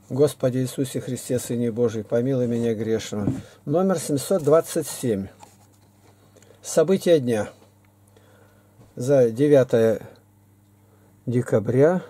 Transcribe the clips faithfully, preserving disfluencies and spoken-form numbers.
Господи Иисусе Христе, Сыне Божий, помилуй меня грешного. Номер семьсот двадцать семь. События дня. За девятое декабря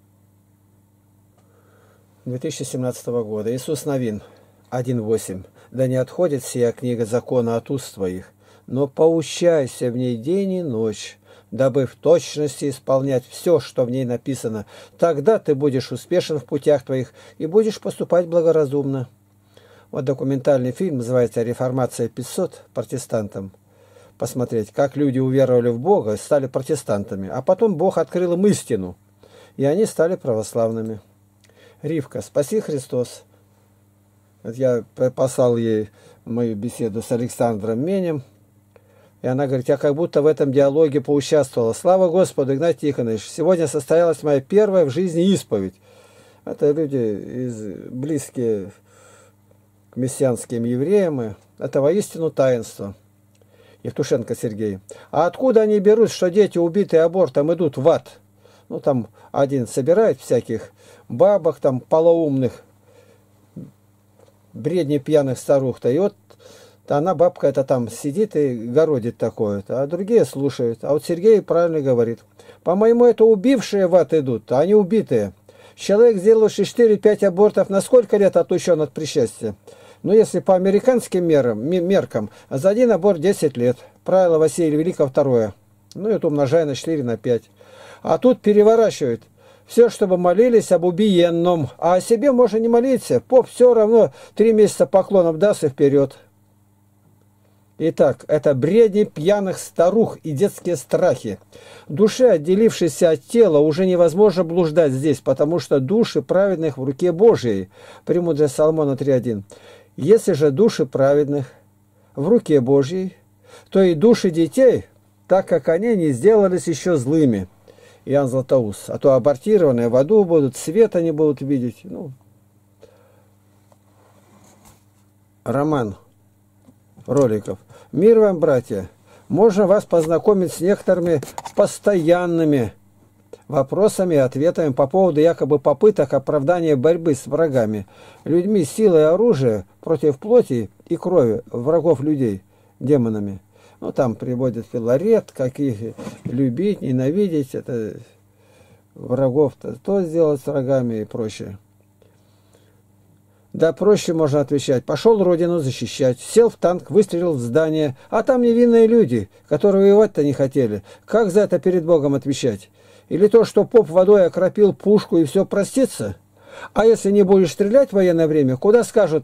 две тысячи семнадцатого года. Иисус Новин один восемь. Да не отходит сия книга закона от уст твоих, но поучайся в ней день и ночь, дабы в точности исполнять все, что в ней написано. Тогда ты будешь успешен в путях твоих и будешь поступать благоразумно. Вот документальный фильм называется «Реформация пятьсот» протестантам. Посмотреть, как люди уверовали в Бога и стали протестантами, а потом Бог открыл им истину, и они стали православными. Ривка, спаси Христос. Вот я послал ей мою беседу с Александром Менем, и она говорит, я как будто в этом диалоге поучаствовала. Слава Господу, Игнатий Тихонович, сегодня состоялась моя первая в жизни исповедь. Это люди из, близкие к мессианским евреям. Это воистину таинство. Евтушенко Сергей. А откуда они берут, что дети, убитые абортом, идут в ад? Ну, там один собирает всяких бабок, там, полоумных, бредни пьяных старух-то. И вот она, бабка, это там сидит и городит такое-то, а другие слушают. А вот Сергей правильно говорит. По-моему, это убившие в ад идут, а не убитые. Человек, сделавший четыре-пять абортов, на сколько лет отлучен от причастия? Ну, если по американским мерам, меркам, за один аборт десять лет. Правило Василия Великого второе. Ну, это умножая на четыре, на пять. А тут переворачивают. Все, чтобы молились об убиенном. А о себе можно не молиться. Поп все равно три месяца поклонов даст и вперед. Итак, это бредни пьяных старух и детские страхи. Душе, отделившейся от тела, уже невозможно блуждать здесь, потому что души праведных в руке Божией. Премудрая Соломона три один. Если же души праведных в руке Божьей, то и души детей, так как они не сделались еще злыми. Иоанн Златоуст. А то абортированные в аду будут, света не будут видеть. Ну. Роман Роликов. Мир вам, братья! Можно вас познакомить с некоторыми постоянными вопросами и ответами по поводу якобы попыток оправдания борьбы с врагами, людьми силой оружия против плоти и крови врагов людей, демонами. Ну, там приводит Филарет, как их любить, ненавидеть, это врагов-то то сделать с врагами и прочее. Да проще можно отвечать. Пошел родину защищать, сел в танк, выстрелил в здание, а там невинные люди, которые воевать-то не хотели. Как за это перед Богом отвечать? Или то, что поп водой окропил пушку и все простится? А если не будешь стрелять в военное время, куда скажут?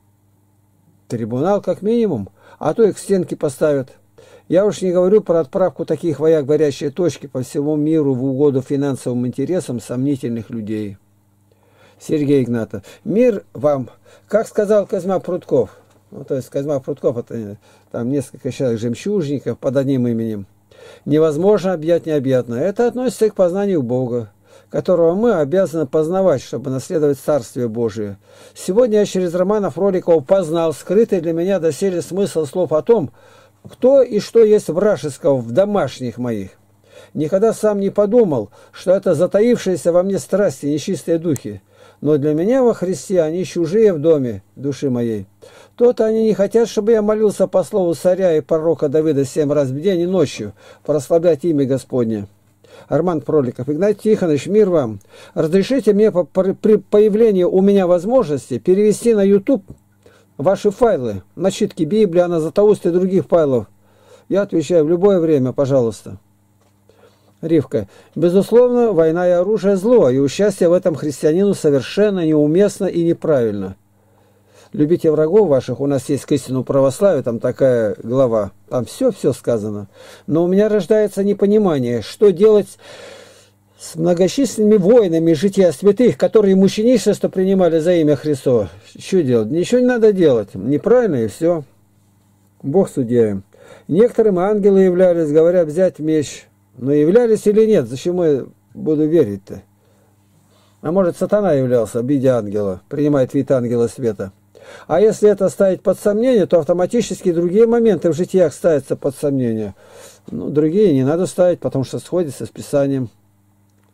Трибунал как минимум, а то и к стенке поставят. Я уж не говорю про отправку таких вояк в горячие точки по всему миру в угоду финансовым интересам сомнительных людей. Сергей Игнатов. Мир вам, как сказал Козьма Прутков. Ну, то есть Козьма Прутков, это там несколько человек жемчужников под одним именем. Невозможно объять необъятное. Это относится и к познанию Бога, которого мы обязаны познавать, чтобы наследовать Царствие Божие. Сегодня я через Романов Роликов познал скрытый для меня доселе смысл слов о том, кто и что есть вражеского в домашних моих. Никогда сам не подумал, что это затаившиеся во мне страсти, нечистые духи. Но для меня во Христе они чужие в доме души моей. То-то они не хотят, чтобы я молился по слову царя и пророка Давида семь раз в день и ночью, прославлять имя Господне. Арман Проликов. Игнатий Тихонович, мир вам. Разрешите мне при появлении у меня возможности перевести на YouTube ваши файлы, начитки Библии, Иоанна Златоуста и других файлов. Я отвечаю в любое время, пожалуйста. Ривка. Безусловно, война и оружие зло, и участие в этом христианину совершенно неуместно и неправильно. Любите врагов ваших, у нас есть к истину православия, там такая глава, там все-все сказано. Но у меня рождается непонимание, что делать с многочисленными воинами жития святых, которые мученичество принимали за имя Христово. Что делать? Ничего не надо делать, неправильно и все. Бог судья им. Некоторым ангелы являлись, говорят, взять меч. Но являлись или нет, зачем я буду верить-то? А может, сатана являлся в виде ангела, принимает вид ангела света. А если это ставить под сомнение, то автоматически другие моменты в житиях ставятся под сомнение. Ну, другие не надо ставить, потому что сходятся с Писанием.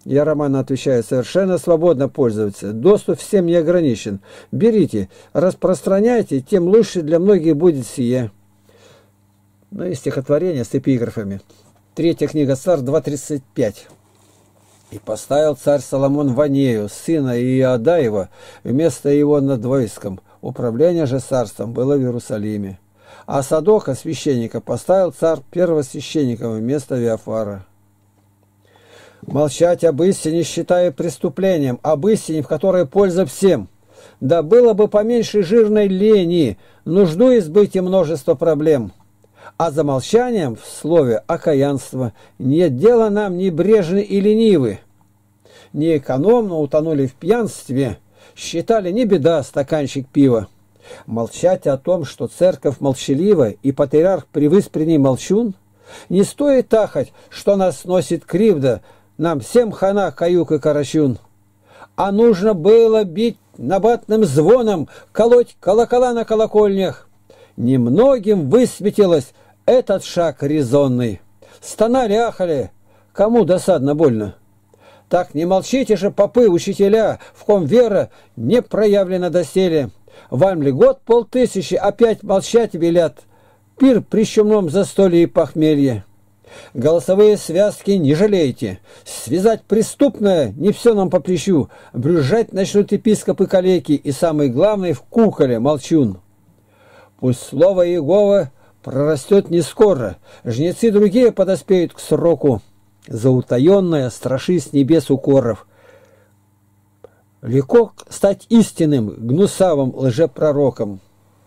Я Роману отвечаю, совершенно свободно пользоваться. Доступ всем не ограничен. Берите, распространяйте, тем лучше для многих будет сие. Ну и стихотворение с эпиграфами. Третья книга Царств два тридцать пять. «И поставил царь Соломон Ванею, сына Иоадаева, вместо его над войском. Управление же царством было в Иерусалиме. А Садока, священника, поставил царь первосвященником вместо Виафара. Молчать об истине, считая преступлением, об истине, в которой польза всем. Да было бы поменьше жирной лени, нужду избыть и множество проблем. А за молчанием в слове окаянство нет дела нам небрежны и ленивы. Неэкономно утонули в пьянстве, считали не беда стаканчик пива. Молчать о том, что церковь молчалива и патриарх привыс при ней молчун, не стоит тахать, что нас носит кривда, нам всем хана каюк и карачун. А нужно было бить набатным звоном, колоть колокола на колокольнях. Немногим высветилось этот шаг резонный. Стонали-ахали, кому досадно больно. Так не молчите же, попы, учителя, в ком вера не проявлена доселе. Вам ли год полтысячи опять молчать велят, пир при чумном застолье и похмелье. Голосовые связки не жалейте, связать преступное не все нам по плечу, брюзжать начнут епископы калеки и самый главный в куколе молчун. Пусть слово Иегова прорастет не скоро, жнецы другие подоспеют к сроку, за утаенное страши с небес укоров. Легко стать истинным, гнусавым лжепророком.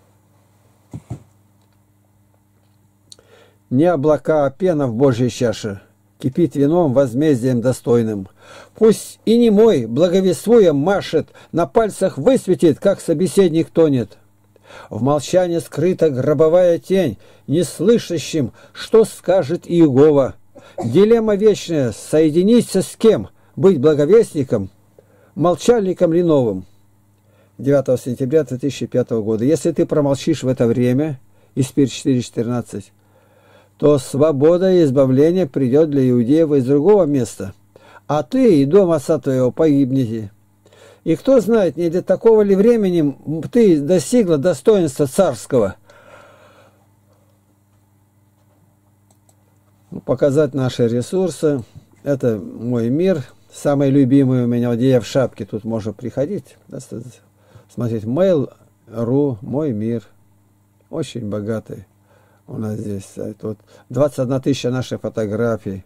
Не облака, а пена в Божьей чаше, кипит вином возмездием достойным. Пусть и не мой, благовествуя, машет, на пальцах высветит, как собеседник тонет. В молчании скрыта гробовая тень, не слышащим, что скажет Иегова. Дилемма вечная, соединиться с кем, быть благовестником, молчальником ли новым. девятого сентября две тысячи пятого года. Если ты промолчишь в это время, Испир четыре четырнадцать, то свобода и избавление придет для иудеев из другого места, а ты и дом отца твоего погибнете. И кто знает, не для такого ли времени ты достигла достоинства царского. Показать наши ресурсы. Это мой мир, самый любимый у меня, где я в шапке, тут можно приходить, смотреть mail точка ру, мой мир, очень богатый у нас здесь сайт. Вот двадцать одна тысяча наших фотографий,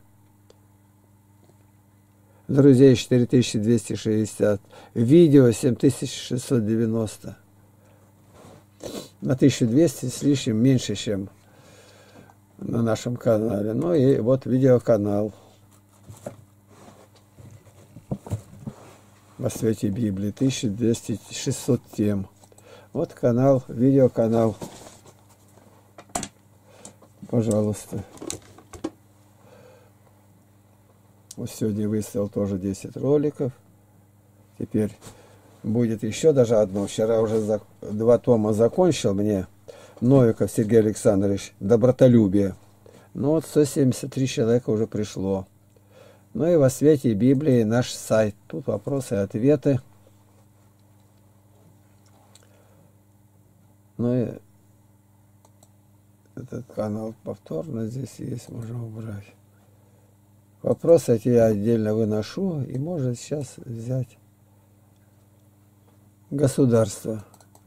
друзей четыре тысячи двести шестьдесят, видео семь тысяч шестьсот девяносто, на тысячу двести с лишним меньше, чем на нашем канале. Ну и вот видеоканал во свете Библии, тысяча двести шестьсот тем. Вот канал, видеоканал. Пожалуйста. Вот сегодня выставил тоже десять роликов. Теперь будет еще даже одно. Вчера уже за, два тома закончил мне. Новиков Сергей Александрович, «Добротолюбие». Ну вот сто семьдесят три человека уже пришло. Ну и во свете Библии наш сайт. Тут вопросы и ответы. Ну и этот канал повторно здесь есть, можно убрать. Вопросы эти я отдельно выношу, и можно сейчас взять государство.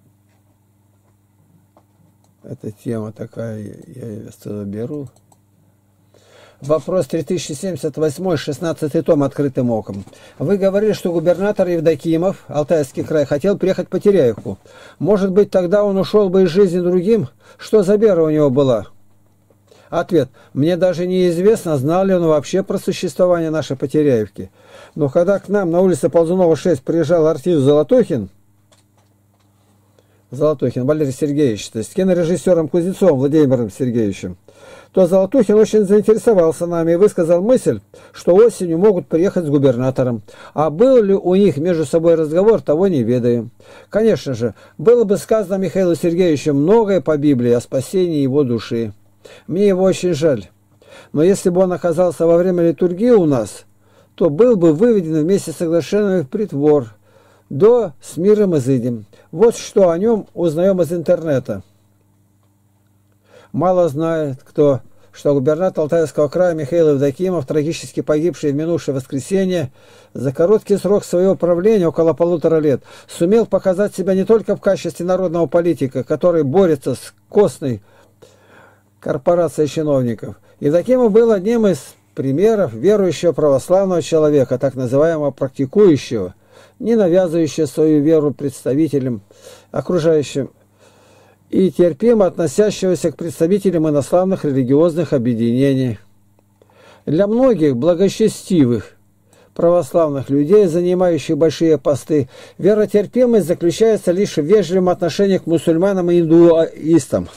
Эта тема такая, я ее отсюда беру. Вопрос три тысячи семьдесят восемь, шестнадцатый том открытым оком. Вы говорили, что губернатор Евдокимов, Алтайский край, хотел приехать по Теряевку. Может быть, тогда он ушел бы из жизни другим? Что за вера у него была? Ответ. Мне даже неизвестно, знал ли он вообще про существование нашей Потеряевки. Но когда к нам на улице Ползунова шесть приезжал артист Золотухин, Золотухин Валерий Сергеевич, то есть кинорежиссером Кузнецовым Владимиром Сергеевичем, то Золотухин очень заинтересовался нами и высказал мысль, что осенью могут приехать с губернатором. А был ли у них между собой разговор, того не ведаю. Конечно же, было бы сказано Михаилу Сергеевичу многое по Библии о спасении его души. Мне его очень жаль. Но если бы он оказался во время литургии у нас, то был бы выведен вместе с соглашениями в притвор, до с миром изыдем. Вот что о нем узнаем из интернета. Мало знает кто, что губернатор Алтайского края Михаил Евдокимов, трагически погибший в минувшее воскресенье, за короткий срок своего правления, около полутора лет, сумел показать себя не только в качестве народного политика, который борется с костной корпорацией чиновников. Евдокимов был одним из примеров верующего православного человека, так называемого практикующего, не навязывающего свою веру представителям окружающим и терпимо относящегося к представителям инославных религиозных объединений. Для многих благочестивых православных людей, занимающих большие посты, веротерпимость заключается лишь в вежливом отношении к мусульманам и индуистам.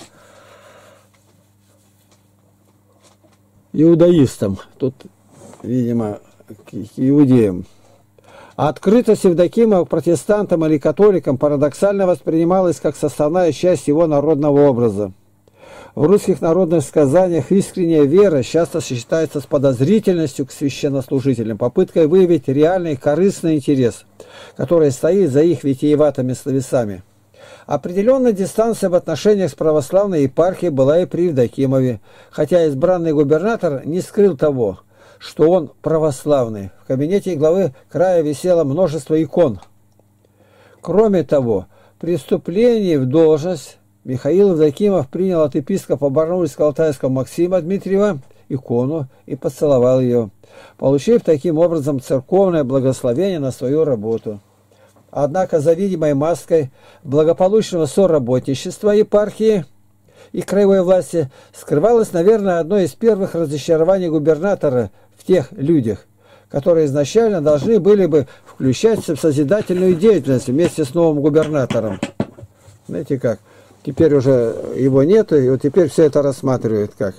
Иудаистам, тут, видимо, к иудеям. А открытость Евдокимова к протестантам или католикам парадоксально воспринималась как составная часть его народного образа. В русских народных сказаниях искренняя вера часто сочетается с подозрительностью к священнослужителям, попыткой выявить реальный корыстный интерес, который стоит за их витиеватыми словесами. Определенная дистанция в отношениях с православной епархией была и при Евдокимове, хотя избранный губернатор не скрыл того, что он православный. В кабинете главы края висело множество икон. Кроме того, при вступлении в должность Михаил Евдокимов принял от епископа Барнаульско-Алтайского Максима Дмитриева икону и поцеловал ее, получив таким образом церковное благословение на свою работу. Однако за видимой маской благополучного соработничества епархии и краевой власти скрывалось, наверное, одно из первых разочарований губернатора в тех людях, которые изначально должны были бы включаться в созидательную деятельность вместе с новым губернатором. Знаете как? Теперь уже его нету, и вот теперь все это рассматривают как.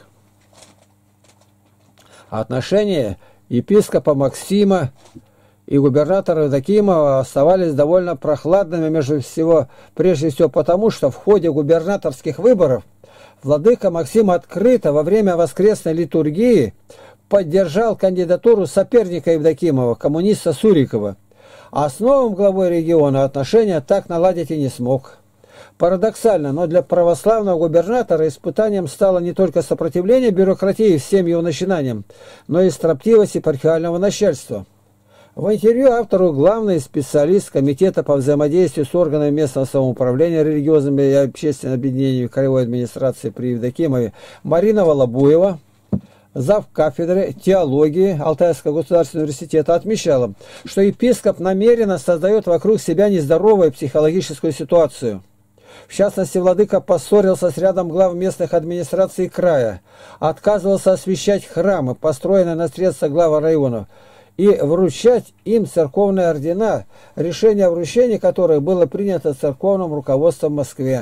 Отношения епископа Максима и губернатора Евдокимова оставались довольно прохладными между всего, прежде всего потому, что в ходе губернаторских выборов владыка Максим открыто во время воскресной литургии поддержал кандидатуру соперника Евдокимова, коммуниста Сурикова, а с новым главой региона отношения так наладить и не смог. Парадоксально, но для православного губернатора испытанием стало не только сопротивление бюрократии всем его начинаниям, но и строптивость епархиального начальства. В интервью автору главный специалист Комитета по взаимодействию с органами местного самоуправления, религиозными и общественными объединениями краевой администрации при Евдокимове Марина Волобуева, зав. Кафедры теологии Алтайского государственного университета, отмечала, что епископ намеренно создает вокруг себя нездоровую психологическую ситуацию. В частности, владыка поссорился с рядом глав местных администраций края, отказывался освящать храмы, построенные на средства глав районов, и вручать им церковные ордена, решение о вручении которых было принято церковным руководством в Москве.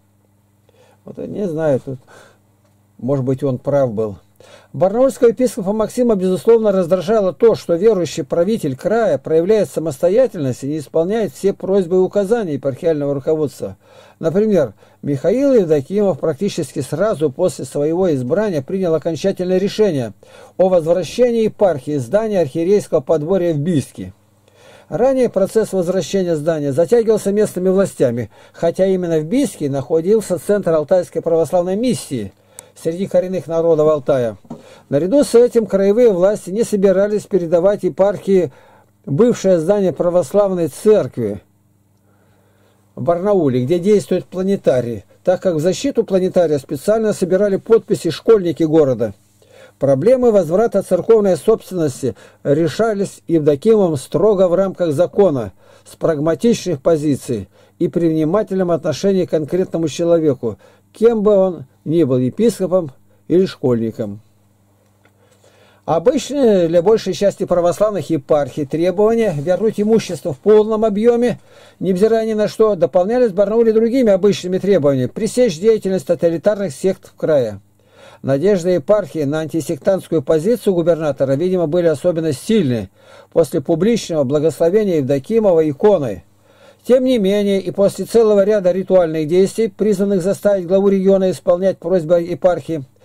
Вот я не знаю, тут, может быть, он прав был. Барнаульского епископа Максима, безусловно, раздражало то, что верующий правитель края проявляет самостоятельность и не исполняет все просьбы и указания епархиального руководства. Например, Михаил Евдокимов практически сразу после своего избрания принял окончательное решение о возвращении епархии здания архиерейского подворья в Бийске. Ранее процесс возвращения здания затягивался местными властями, хотя именно в Бийске находился центр Алтайской православной миссии среди коренных народов Алтая. Наряду с этим краевые власти не собирались передавать епархии бывшее здание православной церкви в Барнауле, где действует планетарий, так как в защиту планетария специально собирали подписи школьники города. Проблемы возврата церковной собственности решались Евдокимовым строго в рамках закона, с прагматичных позиций и при внимательном отношении к конкретному человеку, кем бы он ни был, епископом или школьником. Обычные для большей части православных епархий требования вернуть имущество в полном объеме, невзирая ни на что, дополнялись в Барнауле другими обычными требованиями – пресечь деятельность тоталитарных сект в крае. Надежды епархии на антисектантскую позицию губернатора, видимо, были особенно сильны после публичного благословения Евдокимова иконой. Тем не менее, и после целого ряда ритуальных действий, призванных заставить главу региона исполнять просьбы епархии,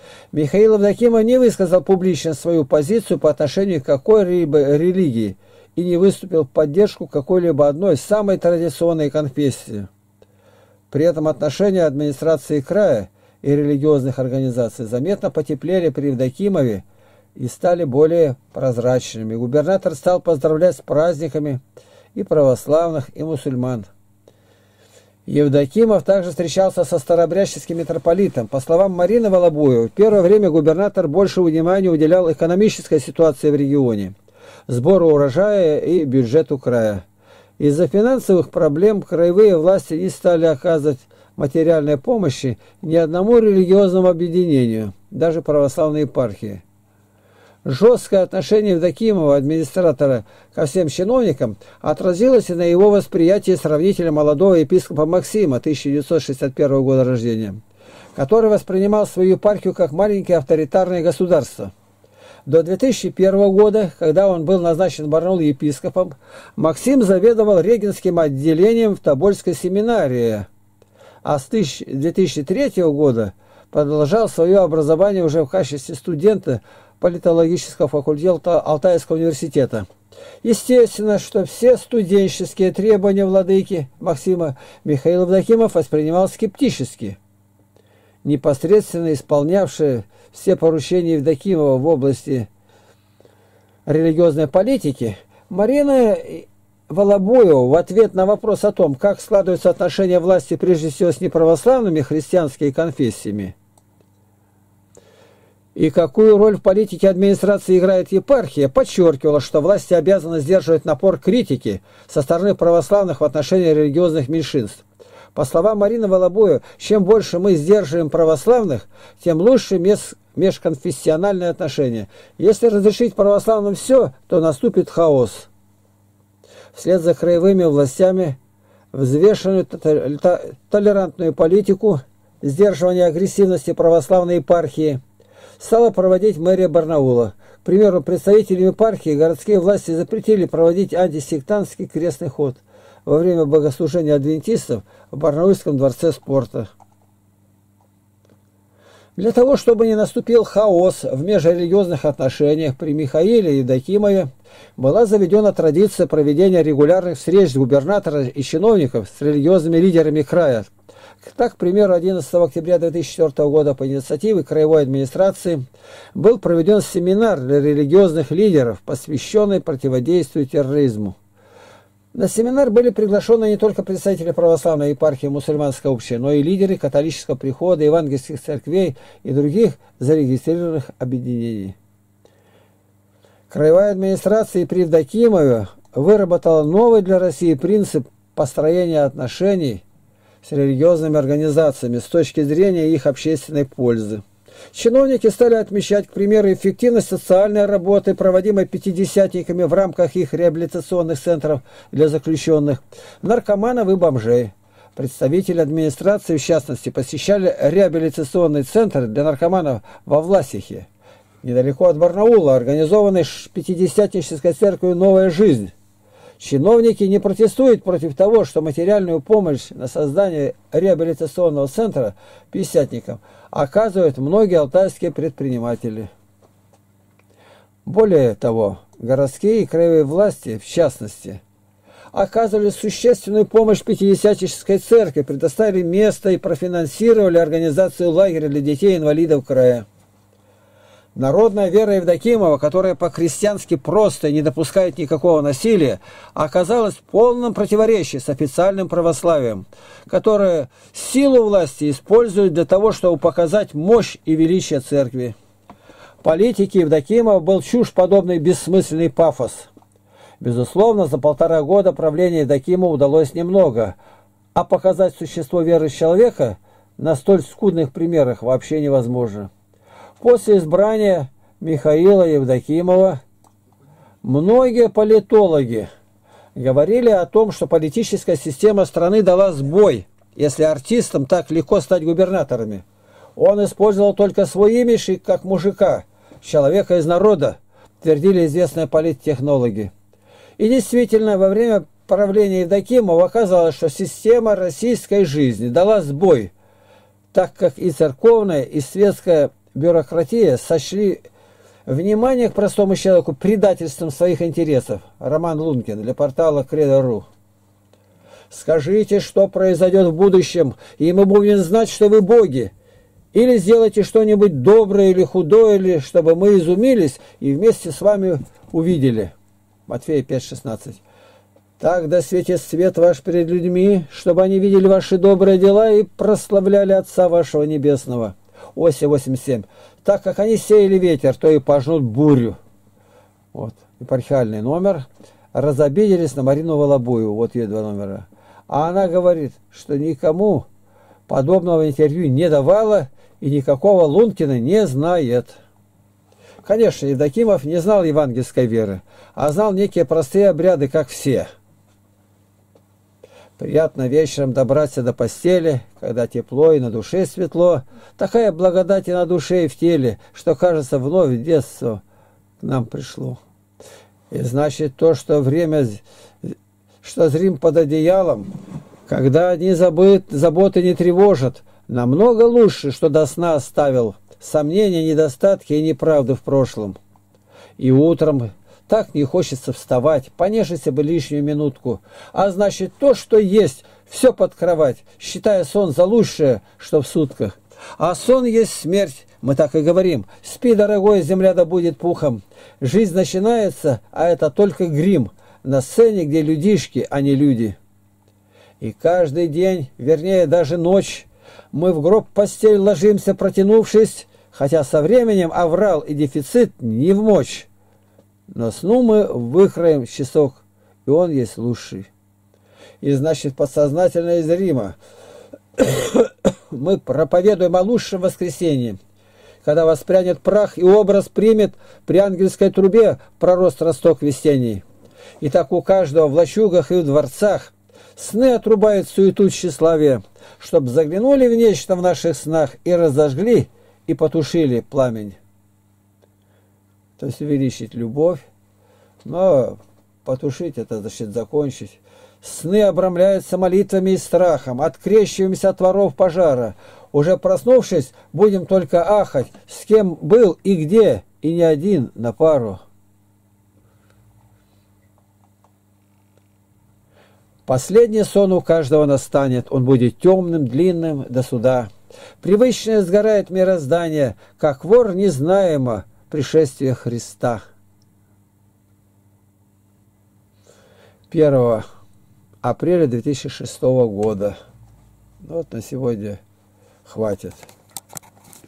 Михаил Евдокимов не высказал публично свою позицию по отношению к какой-либо религии и не выступил в поддержку какой-либо одной самой традиционной конфессии. При этом отношения администрации края и религиозных организаций заметно потеплели при Евдокимове и стали более прозрачными. Губернатор стал поздравлять с праздниками и православных, и мусульман. Евдокимов также встречался со старообрядческим митрополитом. По словам Марины Волобуевой, в первое время губернатор больше внимания уделял экономической ситуации в регионе, сбору урожая и бюджету края. Из-за финансовых проблем краевые власти не стали оказывать материальной помощи ни одному религиозному объединению, даже православной епархии. Жесткое отношение Евдокимова, администратора, ко всем чиновникам отразилось и на его восприятии сравнительно молодого епископа Максима, тысяча девятьсот шестьдесят первого года рождения, который воспринимал свою епархию как маленькое авторитарное государство. До две тысячи первого года, когда он был назначен в Барнаул епископом, Максим заведовал регенским отделением в Тобольской семинарии, а с две тысячи третьего года продолжал свое образование уже в качестве студента политологического факультета Алтайского университета. Естественно, что все студенческие требования владыки Максима Михаил Евдокимов воспринимал скептически. Непосредственно исполнявший все поручения Евдокимова в области религиозной политики, Марина Волобуева в ответ на вопрос о том, как складываются отношения власти прежде всего с неправославными христианскими конфессиями, и какую роль в политике администрации играет епархия, подчеркивала, что власти обязаны сдерживать напор критики со стороны православных в отношении религиозных меньшинств. По словам Марины Волобуевой, чем больше мы сдерживаем православных, тем лучше межконфессиональные отношения. Если разрешить православным все, то наступит хаос. Вслед за краевыми властями взвешенную толерантную политику сдерживания агрессивности православной епархии стала проводить мэрия Барнаула. К примеру, представителям епархии городские власти запретили проводить антисектантский крестный ход во время богослужения адвентистов в Барнаульском дворце спорта. Для того, чтобы не наступил хаос в межрелигиозных отношениях, при Михаиле Евдокимове была заведена традиция проведения регулярных встреч губернатора и чиновников с религиозными лидерами края. Так, к примеру, одиннадцатого октября две тысячи четвёртого года по инициативе краевой администрации был проведен семинар для религиозных лидеров, посвященный противодействию терроризму. На семинар были приглашены не только представители православной епархии мусульманской общины, но и лидеры католического прихода, евангельских церквей и других зарегистрированных объединений. Краевая администрация при Евдокимове выработала новый для России принцип построения отношений с религиозными организациями с точки зрения их общественной пользы. Чиновники стали отмечать, к примеру, эффективность социальной работы, проводимой пятидесятниками в рамках их реабилитационных центров для заключенных, наркоманов и бомжей. Представители администрации, в частности, посещали реабилитационный центр для наркоманов во Власихе, недалеко от Барнаула, организованный пятидесятнической церковью «Новая жизнь». Чиновники не протестуют против того, что материальную помощь на создание реабилитационного центра пятидесятникам оказывают многие алтайские предприниматели. Более того, городские и краевые власти, в частности, оказывали существенную помощь пятидесятнической церкви, предоставили место и профинансировали организацию лагеря для детей-инвалидов края. Народная вера Евдокимова, которая по-христиански просто и не допускает никакого насилия, оказалась в полном противоречии с официальным православием, которое силу власти использует для того, чтобы показать мощь и величие церкви. Политике Евдокимова был чушь подобный бессмысленный пафос. Безусловно, за полтора года правления Евдокимова удалось немного, а показать существо веры человека на столь скудных примерах вообще невозможно. После избрания Михаила Евдокимова многие политологи говорили о том, что политическая система страны дала сбой, если артистам так легко стать губернаторами. Он использовал только свой имидж как мужика, человека из народа, твердили известные политтехнологи. И действительно, во время правления Евдокимова оказалось, что система российской жизни дала сбой, так как и церковная, и светская бюрократия сочли внимание к простому человеку предательством своих интересов. Роман Лункин для портала Кредо точка ру. Скажите, что произойдет в будущем, и мы будем знать, что вы боги. Или сделайте что-нибудь доброе или худое, или чтобы мы изумились и вместе с вами увидели. Матфея пять шестнадцать. Так да светит свет ваш перед людьми, чтобы они видели ваши добрые дела и прославляли Отца вашего Небесного. Осия восемьдесят семь. Так как они сеяли ветер, то и пожнут бурю. Вот, епархиальный номер. Разобиделись на Марину Волобуеву. Вот ее два номера. А она говорит, что никому подобного интервью не давала и никакого Лункина не знает. Конечно, Евдокимов не знал евангельской веры, а знал некие простые обряды, как все. Приятно вечером добраться до постели, когда тепло и на душе светло. Такая благодать и на душе, и в теле, что, кажется, вновь в детство к нам пришло. И значит, то, что время, что зрим под одеялом, когда одни забыт, заботы не тревожат, намного лучше, что до сна оставил сомнения, недостатки и неправду в прошлом. И утром так не хочется вставать, понежиться бы лишнюю минутку. А значит, то, что есть, все под кровать, считая сон за лучшее, что в сутках. А сон есть смерть, мы так и говорим. Спи, дорогой, земля да будет пухом. Жизнь начинается, а это только грим. На сцене, где людишки, а не люди. И каждый день, вернее, даже ночь, мы в гроб постель ложимся, протянувшись, хотя со временем аврал и дефицит не в мочь. Но сну мы выкроем часок, и он есть лучший. И значит, подсознательно и зримо мы проповедуем о лучшем воскресенье, когда воспрянет прах и образ примет при ангельской трубе пророст росток весенний. И так у каждого в лачугах и в дворцах сны отрубают суету тщеславия, чтоб заглянули в нечто в наших снах и разожгли, и потушили пламень. То есть увеличить любовь, но потушить это значит закончить. Сны обрамляются молитвами и страхом, открещиваемся от воров пожара. Уже проснувшись, будем только ахать, с кем был и где, и не один на пару. Последний сон у каждого настанет, он будет темным, длинным до суда. Привычное сгорает мироздание, как вор незнаемо пришествия Христа. первого апреля две тысячи шестого года. Вот на сегодня хватит.